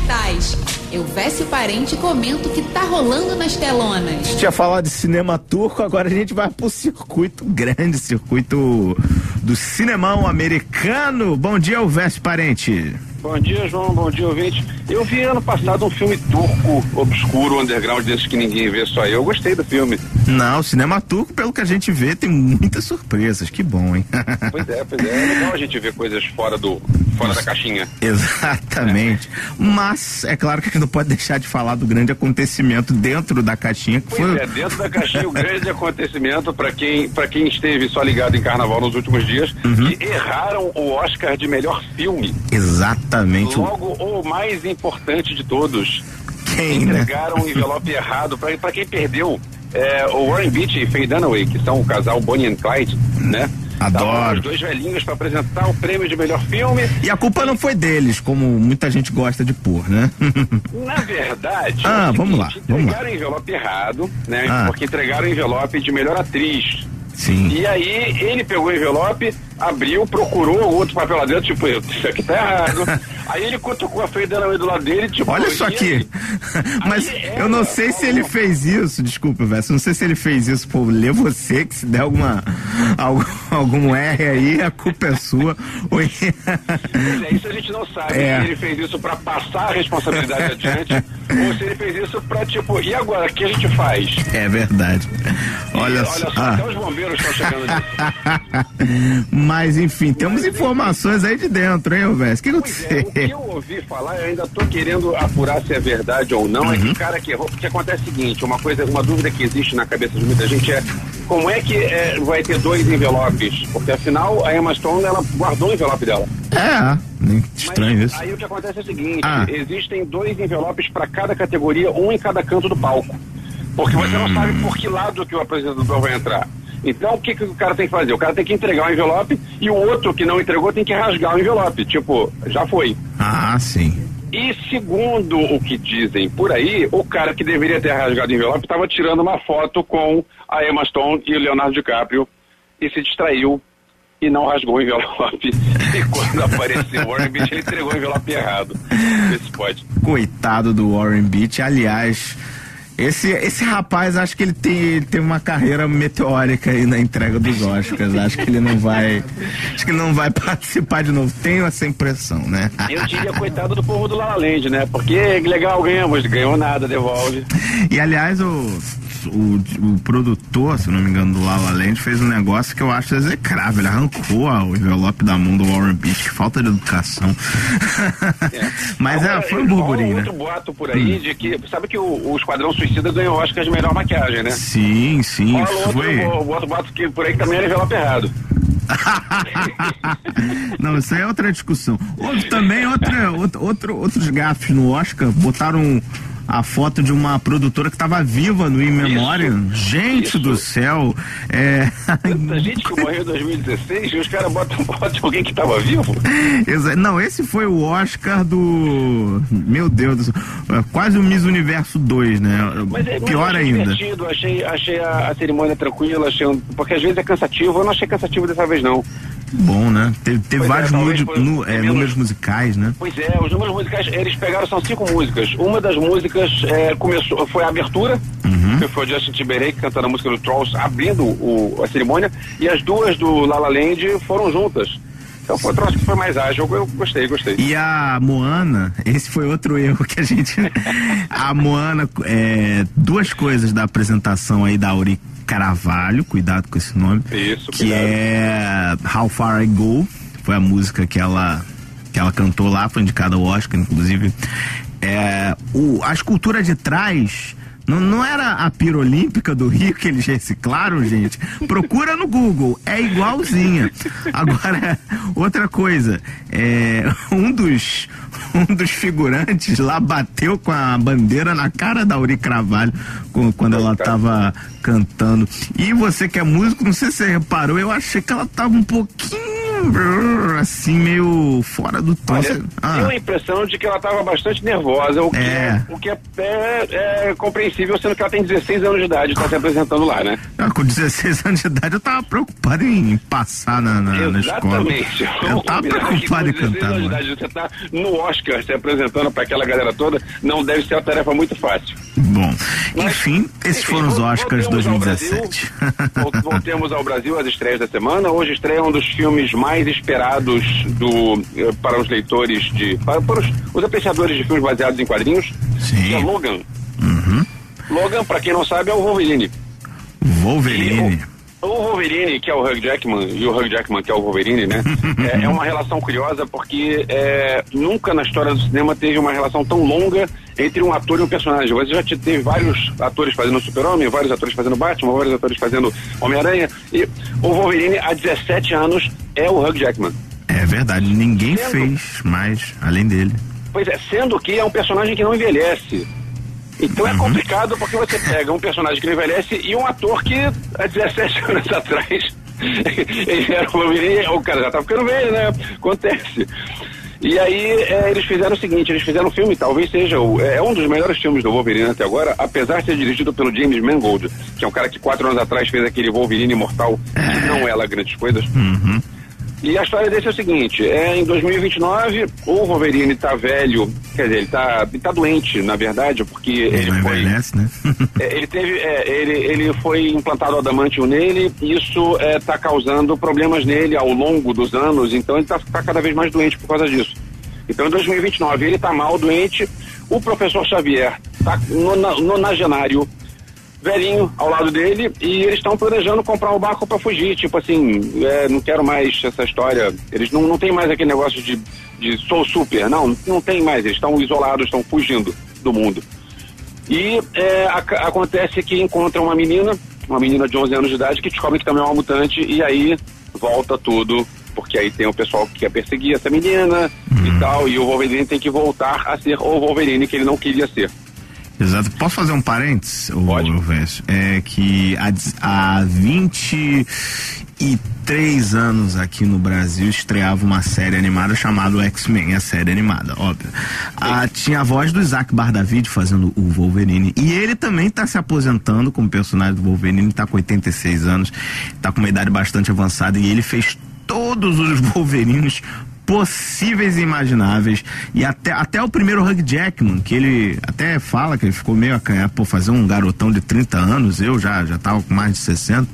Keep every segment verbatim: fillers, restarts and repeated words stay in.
cartaz. Elvésio Parente comenta o que tá rolando nas telonas. A gente ia falar de cinema turco, agora a gente vai pro circuito grande, circuito do cinemão americano. Bom dia, Elvésio Parente. Bom dia, João. Bom dia, ouvinte. Eu vi ano passado um filme turco, obscuro, underground, desses que ninguém vê, só eu. Eu gostei do filme. Não, o cinema turco, pelo que a gente vê, tem muitas surpresas. Que bom, hein? Pois é, pois é. É legal a gente ver coisas fora do, fora da caixinha. Exatamente. É. Mas, é claro que a gente não pode deixar de falar do grande acontecimento dentro da caixinha. Que pois foi... é, dentro da caixinha, o grande acontecimento, para quem, para quem esteve só ligado em carnaval nos últimos dias, uhum. que erraram o Oscar de melhor filme. Exatamente. Logo, o mais importante de todos. Quem, entregaram né? um envelope errado. Para quem perdeu, é, o Warren Beatty e Faye Dunaway, que são o casal Bonnie and Clyde, né? Adoro. Os dois velhinhos para apresentar o prêmio de melhor filme. E a culpa não foi deles, como muita gente gosta de pôr, né? Na verdade, ah, é vamos lá, vamos entregaram lá. o envelope errado, né? Ah. Porque entregaram o envelope de melhor atriz. Sim. E aí ele pegou o envelope, abriu, procurou o outro papel lá dentro, tipo, isso aqui tá errado. Aí ele cutucou a Faye Dunaway do lado dele, tipo... Olha isso aqui. Mas aí, eu não sei se ele fez isso, desculpa, velho, não sei se ele fez isso por ler você, que se der alguma, algum, algum R aí, a culpa é sua. Ou... Pois é, isso a gente não sabe, é. se ele fez isso pra passar a responsabilidade adiante, ou se ele fez isso pra, tipo, e agora, o que a gente faz? É verdade. Olha, e, só. olha só, ah. até os bombeiros estão chegando nisso. Mas, enfim, temos Mas, informações aí de dentro, hein, Elvésio? O que aconteceu? É, o que eu ouvi falar, eu ainda tô querendo apurar se é verdade ou não, uhum. é que o cara que errou, porque acontece o seguinte, uma coisa, uma dúvida que existe na cabeça de muita gente é como é que é, vai ter dois envelopes? Porque afinal a Emma Stone, ela guardou o envelope dela. É, nem estranho Mas, isso. Aí o que acontece é o seguinte, ah. existem dois envelopes para cada categoria, um em cada canto do palco. Porque você hum. não sabe por que lado que o apresentador vai entrar. Então, o que, que o cara tem que fazer? O cara tem que entregar o envelope e o outro que não entregou tem que rasgar o envelope. Tipo, já foi. Ah, sim. E segundo o que dizem por aí, o cara que deveria ter rasgado o envelope estava tirando uma foto com a Emma Stone e o Leonardo DiCaprio e se distraiu e não rasgou o envelope. E quando apareceu o Warren Beatty, ele entregou o envelope errado. Vê se pode. Coitado do Warren Beatty, aliás... Esse, esse rapaz, acho que ele tem, ele tem uma carreira meteórica aí na entrega dos Oscars. Acho que ele não vai. Acho que ele não vai participar de novo. Tenho essa impressão, né? Eu diria coitado do povo do La La Land, né? Porque legal, ganhamos, ganhou nada, devolve. E aliás, o, o, o produtor, se não me engano, do La La Land fez um negócio que eu acho execrável. Ele arrancou ó, o envelope da mão do Warren Beatty. Que falta de educação. É. Mas agora, é, foi um burburinho, um né? outro boato por aí hum. de que, sabe que o, o Esquadrão Suicida ganhou o Oscar de melhor maquiagem, né? Sim, sim. Fala outro, foi. O outro boato que por aí que também era envelope errado. Não, isso aí é outra discussão. Outro, também outra, outro, outro, outros gafes no Oscar, botaram a foto de uma produtora que estava viva no In Memoriam. Gente isso. do céu. É... Tanta gente que morreu em dois mil e dezesseis e os caras botam foto de alguém que estava vivo. Não, esse foi o Oscar do... Meu Deus do céu. Quase o Miss Universo dois, né? Mas é, pior mas ainda. Divertido. Achei, achei a, a cerimônia tranquila, achei um... porque às vezes é cansativo. Eu não achei cansativo dessa vez, não. Bom, né? Teve, teve vários é, números, foi, nu, é, números musicais, né? Pois é, os números musicais, eles pegaram, são cinco músicas. Uma das músicas é, começou, foi a abertura, uhum. que foi o Justin Timberlake cantando a música do Trolls, abrindo o, a cerimônia, e as duas do La La Land foram juntas. Então foi o troço que foi mais ágil, eu gostei, gostei. E a Moana, esse foi outro erro que a gente... a Moana, é, duas coisas da apresentação aí da Auri Carvalho, cuidado com esse nome. Isso, que cuidado. é How Far I Go, foi a música que ela, que ela cantou lá, foi indicada ao Oscar, inclusive. É, o, a escultura de trás... Não, não era a Pira Olímpica do Rio que eles reciclaram, gente? Procura no Google, é igualzinha. Agora, outra coisa, é, um dos um dos figurantes lá bateu com a bandeira na cara da Auri Carvalho quando ela tava cantando. E você que é músico, não sei se você reparou, eu achei que ela tava um pouquinho assim, meio fora do tom. Olha, ah. Tenho a impressão de que ela estava bastante nervosa, o que, é. É, o que é, é, é compreensível, sendo que ela tem dezesseis anos de idade e está se apresentando lá, né? Ah, com dezesseis anos de idade eu tava preocupado em passar na, na, na escola. Exatamente. Eu tava preocupado em cantar. Anos de idade, você tá no Oscar se apresentando para aquela galera toda, não deve ser uma tarefa muito fácil. Bom, Mas, enfim, esses enfim, foram os Oscars dois mil e dezessete. Brasil, voltemos ao Brasil, as estreias da semana. Hoje estreia um dos filmes mais esperados do, para os leitores de... para, para os, os apreciadores de filmes baseados em quadrinhos. Sim. Que é Logan. Uhum. Logan, para quem não sabe, é o Wolverine. Wolverine. O, o Wolverine, que é o Hugh Jackman, e o Hugh Jackman, que é o Wolverine, né? é, é uma relação curiosa porque é, nunca na história do cinema teve uma relação tão longa entre um ator e um personagem. Você já teve vários atores fazendo Super-Homem, vários atores fazendo Batman, vários atores fazendo Homem-Aranha, e o Wolverine, há dezessete anos, é o Hugh Jackman. É verdade, ninguém sendo, fez mais além dele. Pois é, sendo que é um personagem que não envelhece. Então uhum. é complicado porque você pega um personagem que não envelhece e um ator que há dezessete anos atrás ele era o Wolverine, o cara já tá ficando velho, né? Acontece. E aí é, eles fizeram o seguinte, eles fizeram um filme, talvez seja o, é um dos melhores filmes do Wolverine até agora, apesar de ser dirigido pelo James Mangold, que é um cara que quatro anos atrás fez aquele Wolverine Imortal, que não é lá grandes coisas. Uhum. E a história desse é o seguinte, é em dois mil e vinte e nove, o Wolverine tá velho, quer dizer, ele tá, ele tá doente, na verdade, porque ele, ele foi... envelhece, né? é, ele teve, é, ele, ele foi implantado adamantium nele, e isso é, tá causando problemas nele ao longo dos anos, então ele tá, tá cada vez mais doente por causa disso. Então em dois mil e vinte e nove ele tá mal, doente, o professor Xavier tá nonagenário, velhinho ao lado dele, e eles estão planejando comprar um barco para fugir, tipo assim, é, não quero mais essa história, eles não, não tem mais aquele negócio de, de sou super, não, não tem mais, eles estão isolados, estão fugindo do mundo. E é, a, acontece que encontram uma menina, uma menina de onze anos de idade, que descobre que também é uma mutante, e aí volta tudo, porque aí tem o pessoal que quer perseguir essa menina hum. e tal, e o Wolverine tem que voltar a ser o Wolverine que ele não queria ser. Exato. Posso fazer um parênteses? Pode. O, é que há, há vinte e três anos aqui no Brasil estreava uma série animada chamada X-Men, a série animada, óbvio. Ah, tinha a voz do Isaac Bardavid fazendo o Wolverine, e ele também está se aposentando como personagem do Wolverine, está com oitenta e seis anos, está com uma idade bastante avançada, e ele fez todos os Wolverines possíveis e imagináveis, e até, até o primeiro Hugh Jackman, que ele até fala que ele ficou meio acanhado por fazer um garotão de trinta anos, eu já, já tava com mais de sessenta,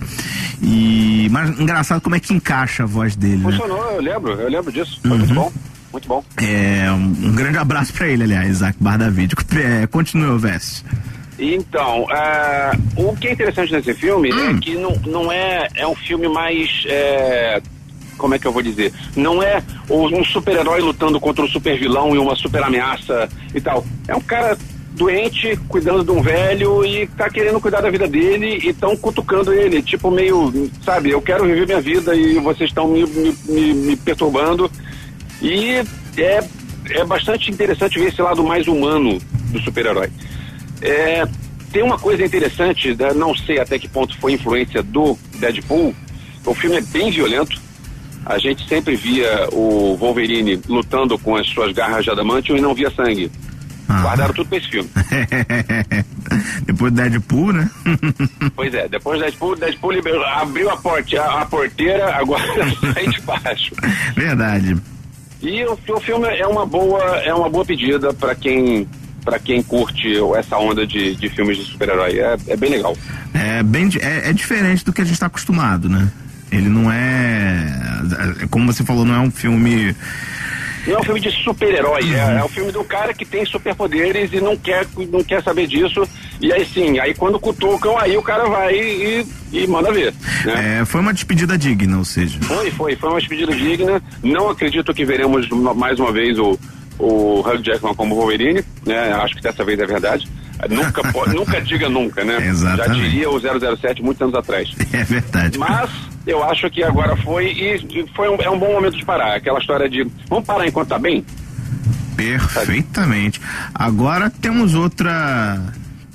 e mas engraçado como é que encaixa a voz dele. Funcionou, né? eu lembro, eu lembro disso, foi uhum. muito bom, muito bom. É, um, um grande abraço pra ele, aliás, Isaac Bardavid. É, continua, Veste. Então, uh, o que é interessante nesse filme hum. é que não, não é, é um filme mais... É, como é que eu vou dizer? Não é um super-herói lutando contra um super-vilão e uma super-ameaça e tal. É um cara doente, cuidando de um velho e tá querendo cuidar da vida dele e estão cutucando ele, tipo meio, sabe, eu quero viver minha vida e vocês estão me, me, me, me perturbando. E é, é bastante interessante ver esse lado mais humano do super-herói. É, tem uma coisa interessante, não sei até que ponto foi influência do Deadpool, o filme é bem violento. A gente sempre via o Wolverine lutando com as suas garras de adamantium e não via sangue. Ah. Guardaram tudo pra esse filme. Depois do Deadpool, né? Pois é, depois do Deadpool, Deadpool liberou, abriu a, porte, a, a porteira, agora sai de baixo. Verdade. E o, o filme é uma boa, é uma boa pedida pra quem, pra quem curte essa onda de, de filmes de super-herói. É, é bem legal. É, bem, é, é diferente do que a gente tá acostumado, né? Ele não é, como você falou, não é um filme... Não é um filme de super-herói, uhum. é, é um filme do cara que tem superpoderes e não quer, não quer saber disso. E aí sim, aí quando cutucam, aí o cara vai e, e manda ver. Né? É, foi uma despedida digna, ou seja... Foi, foi, foi uma despedida digna. Não acredito que veremos mais uma vez o, o Hugh Jackman como Wolverine, né? Acho que dessa vez é verdade. Nunca, pode, nunca diga nunca, né? Exatamente. Já diria o zero zero sete muitos anos atrás. É verdade. Mas eu acho que agora foi e foi um, é um bom momento de parar. Aquela história de vamos parar enquanto tá bem? Perfeitamente. Agora temos outra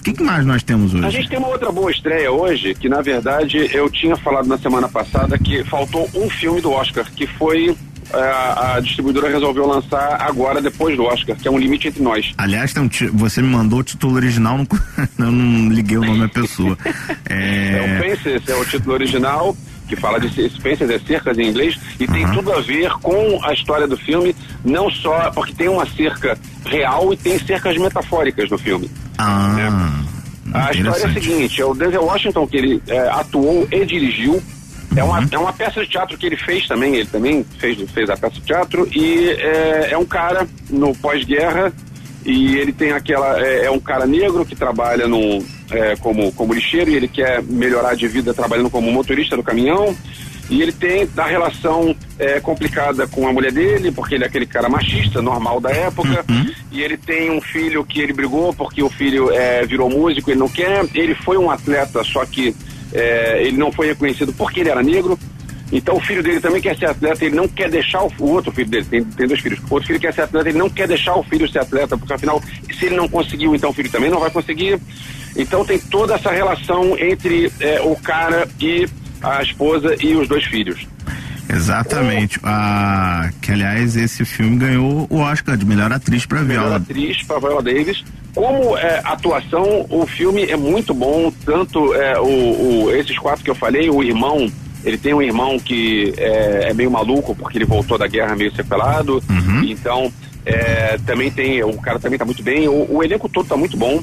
que, que mais nós temos hoje? A gente tem uma outra boa estreia hoje, que na verdade eu tinha falado na semana passada que faltou um filme do Oscar, que foi a, a distribuidora resolveu lançar agora, depois do Oscar, que é Um Limite Entre Nós. Aliás, tem um t... você me mandou o título original, não... eu não liguei o nome da pessoa. É, é o Fences, é o título original, que fala de Fences, é cercas em inglês, e uhum. tem tudo a ver com a história do filme, não só porque tem uma cerca real e tem cercas metafóricas no filme. Ah, né? A história é a seguinte, é o Denzel Washington, que ele é, atuou e dirigiu. É uma, é uma peça de teatro que ele fez também, ele também fez, fez a peça de teatro, e é, é um cara no pós-guerra, e ele tem aquela, é, é um cara negro que trabalha no, é, como, como lixeiro, e ele quer melhorar de vida trabalhando como motorista do caminhão, e ele tem a relação é, complicada com a mulher dele, porque ele é aquele cara machista, normal da época, uhum. e ele tem um filho que ele brigou porque o filho é, virou músico, ele não quer, ele foi um atleta, só que É, ele não foi reconhecido porque ele era negro, então o filho dele também quer ser atleta, ele não quer deixar o, o outro filho dele, tem, tem dois filhos, o outro filho quer ser atleta, ele não quer deixar o filho ser atleta, porque afinal, se ele não conseguiu, então o filho também não vai conseguir. Então tem toda essa relação entre é, o cara e a esposa e os dois filhos. Exatamente. Ah, que aliás esse filme ganhou o Oscar de melhor atriz para Viola. Melhor atriz para Viola Davis. Como é, atuação, o filme é muito bom, tanto é, o, o, esses quatro que eu falei, o irmão, ele tem um irmão que é, é meio maluco, porque ele voltou da guerra meio sequelado, uhum. então é, também tem, o cara também tá muito bem, o, o elenco todo tá muito bom.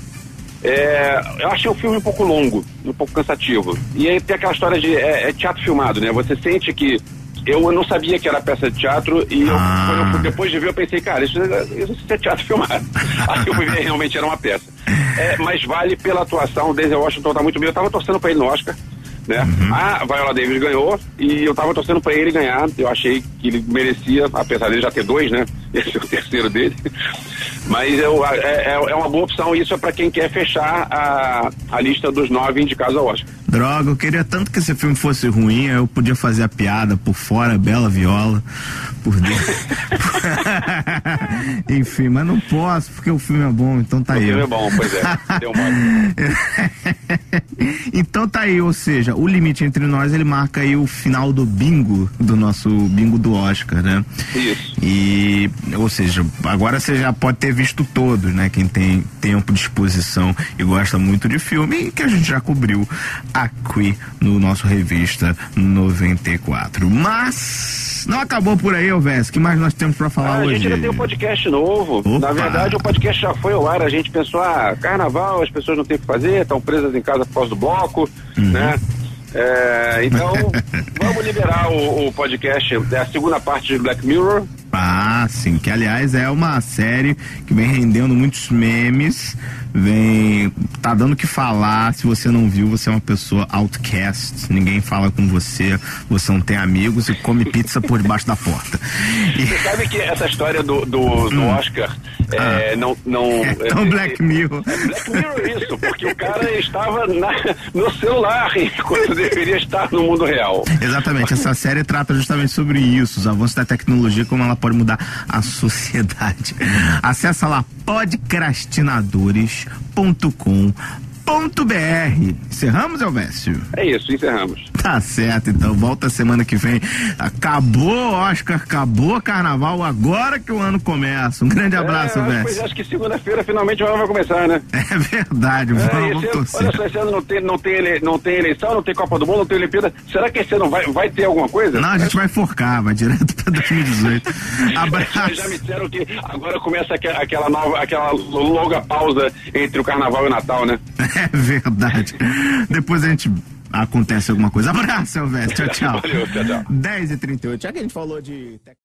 É, eu achei o filme um pouco longo, um pouco cansativo, e aí tem aquela história de é, é teatro filmado, né, você sente que eu não sabia que era peça de teatro e eu, ah. quando eu fui, depois de ver eu pensei, cara, isso, isso é teatro filmado. Aí eu fui ver, realmente era uma peça. É, mas vale pela atuação, o Denzel Washington tá muito bem, eu tava torcendo pra ele no Oscar, né? Uhum. A Viola Davis ganhou e eu tava torcendo pra ele ganhar, eu achei que ele merecia, apesar dele já ter dois, né? Esse é o terceiro dele. Mas eu, é, é uma boa opção, isso é pra quem quer fechar a, a lista dos nove indicados ao Oscar. Droga, eu queria tanto que esse filme fosse ruim, eu podia fazer a piada por fora, bela Viola, por dentro. Enfim, mas não posso, porque o filme é bom, então tá aí. O filme é bom, pois é, deu mole. Então tá aí, ou seja, O Limite Entre Nós, ele marca aí o final do bingo, do nosso bingo do Oscar, né? Isso. E, ou seja, agora você já pode ter visto todos, né? Quem tem tempo de exposição e gosta muito de filme, e que a gente já cobriu aqui no nosso Revista noventa e quatro. Mas não acabou por aí, Elvis. O que mais nós temos pra falar ah, hoje? A gente ainda tem um podcast novo. Opa. Na verdade, o podcast já foi ao ar. A gente pensou, ah, carnaval, as pessoas não têm o que fazer, estão presas em casa por causa do bloco, uhum. né? É, então, vamos liberar o, o podcast, é a segunda parte de Black Mirror. Ah, sim, que aliás é uma série que vem rendendo muitos memes, vem, tá dando o que falar. Se você não viu, você é uma pessoa outcast, ninguém fala com você, você não tem amigos e come pizza por debaixo da porta. E... Você sabe que essa história do, do, do hum. Oscar é, ah. não... não é tão é, Black Mirror. É Black Mirror isso, porque o cara estava na, no celular enquanto deveria estar no mundo real. Exatamente, essa série trata justamente sobre isso, os avanços da tecnologia, como ela pode mudar a sociedade. Acessa lá podcrastinadores ponto com ponto br. Encerramos, Elvésio? É isso, encerramos. Tá certo, então volta semana que vem. Acabou Oscar, acabou Carnaval, agora que o ano começa. Um grande abraço, é, Elvésio. Pois acho que segunda-feira finalmente o ano vai começar, né? É verdade, é, vamos esse torcer. Olha só, esse ano não tem, não, tem ele, não tem eleição, não tem Copa do Mundo, não tem Olimpíada. Será que esse ano vai, vai ter alguma coisa? Não, a gente vai forcar, vai direto pra dois mil e dezoito. Abraço. Já me disseram que agora começa aquela nova, aquela longa pausa entre o Carnaval e o Natal, né? É verdade. Depois a gente acontece alguma coisa. Abraço, Elvésio. Tchau, tchau. Valeu, tchau, tchau. dez e trinta e oito. Já que a gente falou de